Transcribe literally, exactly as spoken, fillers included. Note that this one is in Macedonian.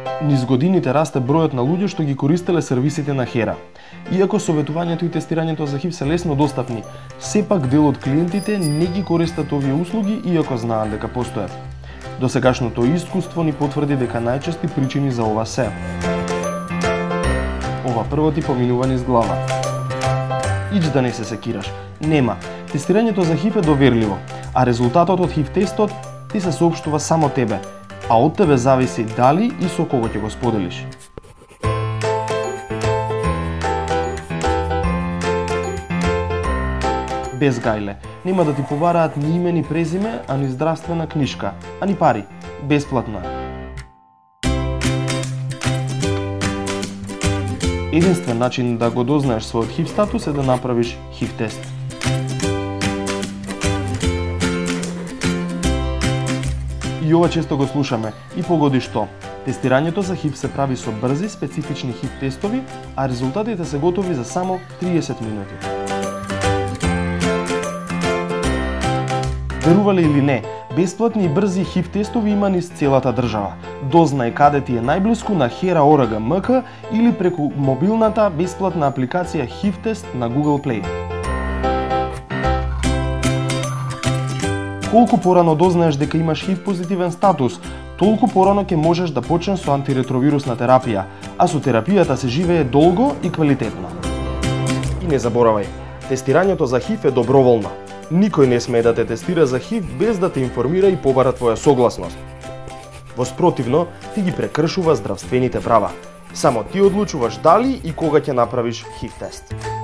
Низ годините расте бројот на луѓе што ги користеле сервисите на Хера. Иако советувањето и тестирањето за ХИВ се лесно достапни, сепак дел од клиентите не ги користат овие услуги иако знаат дека постојат. Досегашното искуство ни потврди дека најчести причини за ова се: ова прво ти поминува низ глава. Ич да не се секираш. Нема. Тестирањето за ХИВ е доверливо, а резултатот од ХИВ тестот ти се соопштува само тебе, а од тебе зависи дали и со кого ќе го споделиш. Без гајле. Нема да ти побараат ни име ни презиме, а ни здравствена книшка, а ни пари. Бесплатно е. Единствен начин да го дознаеш својот ХИВ статус е да направиш ХИВ тест. И ова често го слушаме. И погоди што? Тестирањето за ХИВ се прави со брзи, специфични ХИВ тестови, а резултатите се готови за само триесет минути. Верувале или не, бесплатни и брзи ХИВ тестови има низ целата држава. Дознај каде ти е најблиску на Хера Орг МК или преку мобилната бесплатна апликација ХИВ тест на Google Play. Колку порано дознаеш дека имаш ХИВ позитивен статус, толку порано ќе можеш да почнеш со антиретровирусна терапија, а со терапијата се живее долго и квалитетно. И не заборавај, тестирањето за ХИВ е доброволно. Никој не смее да те тестира за ХИВ без да те информира и побара твоја согласност. Воспротивно, ти ги прекршува здравствените права. Само ти одлучуваш дали и кога ќе направиш ХИВ тест.